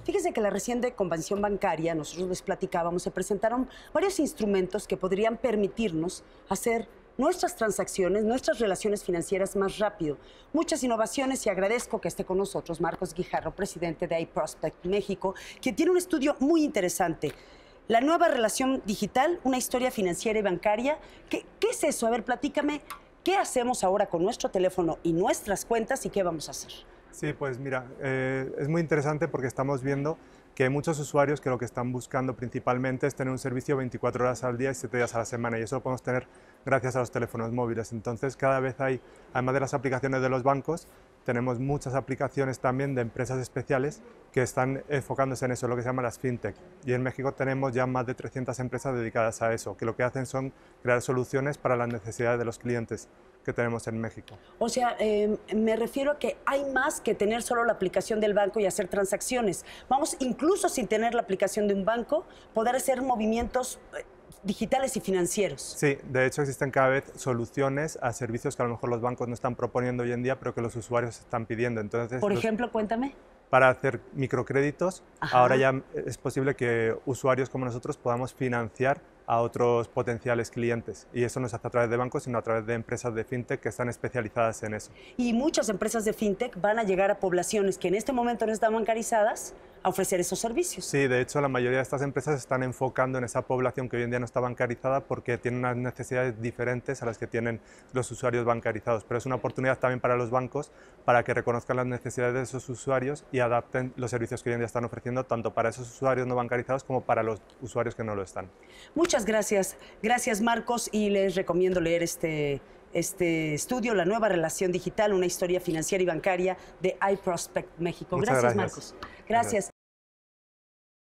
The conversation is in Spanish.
Fíjense que la reciente convención bancaria, nosotros les platicábamos, se presentaron varios instrumentos que podrían permitirnos hacer nuestras transacciones, nuestras relaciones financieras más rápido. Muchas innovaciones y agradezco que esté con nosotros Marcos Guijarro, presidente de iProspect México, quien tiene un estudio muy interesante. La nueva relación digital, una historia financiera y bancaria. ¿Qué es eso? A ver, platícame, ¿qué hacemos ahora con nuestro teléfono y nuestras cuentas y qué vamos a hacer? Sí, pues mira, es muy interesante porque estamos viendo que hay muchos usuarios que lo que están buscando principalmente es tener un servicio 24 horas al día y 7 días a la semana, y eso lo podemos tener gracias a los teléfonos móviles. Entonces cada vez hay, además de las aplicaciones de los bancos, tenemos muchas aplicaciones también de empresas especiales que están enfocándose en eso, lo que se llama las fintech. Y en México tenemos ya más de 300 empresas dedicadas a eso, que lo que hacen son crear soluciones para las necesidades de los clientes que tenemos en México. O sea, me refiero a que hay más que tener solo la aplicación del banco y hacer transacciones. Vamos, incluso sin tener la aplicación de un banco, poder hacer movimientos digitales y financieros. Sí, de hecho existen cada vez soluciones a servicios que a lo mejor los bancos no están proponiendo hoy en día, pero que los usuarios están pidiendo. Entonces, por ejemplo, cuéntame. Para hacer microcréditos, Ajá. ahora ya es posible que usuarios como nosotros podamos financiar a otros potenciales clientes. Y eso no se hace a través de bancos, sino a través de empresas de fintech que están especializadas en eso. Y muchas empresas de fintech van a llegar a poblaciones que en este momento no están bancarizadas a ofrecer esos servicios. Sí, de hecho la mayoría de estas empresas se están enfocando en esa población que hoy en día no está bancarizada porque tienen unas necesidades diferentes a las que tienen los usuarios bancarizados. Pero es una oportunidad también para los bancos para que reconozcan las necesidades de esos usuarios y adapten los servicios que hoy en día están ofreciendo tanto para esos usuarios no bancarizados como para los usuarios que no lo están. Muchas gracias. Gracias, Marcos, y les recomiendo leer este estudio, La nueva relación digital, una historia financiera y bancaria de iProspect México. Muchas Gracias, gracias. Marcos. Gracias.